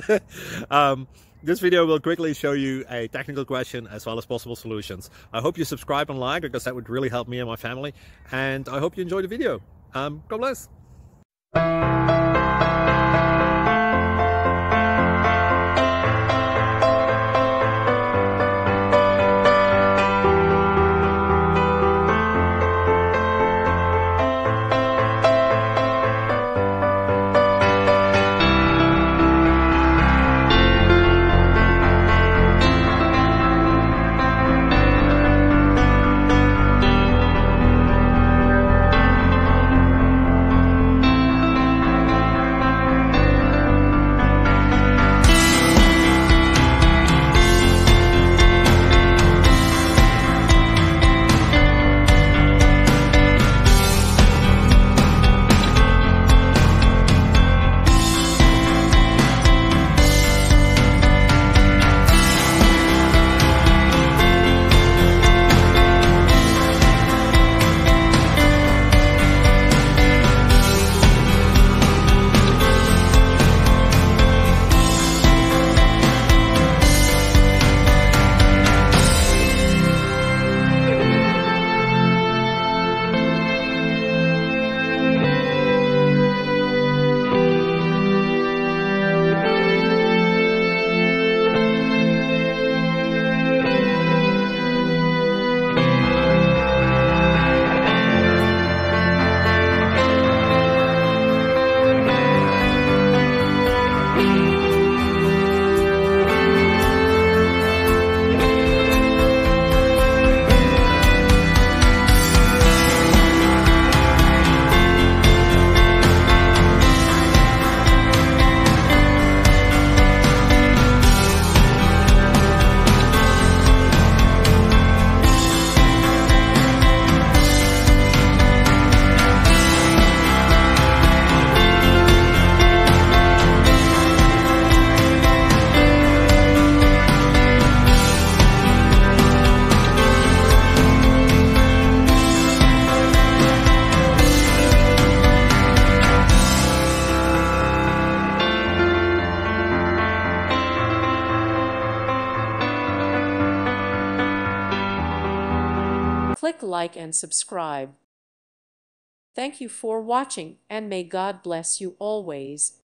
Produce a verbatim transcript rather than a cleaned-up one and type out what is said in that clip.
um, this video will quickly show you a technical question as well as possible solutions. I hope you subscribe and like, because that would really help me and my family. And I hope you enjoy the video. Um, God bless. Click like and subscribe. Thank you for watching, and may God bless you always.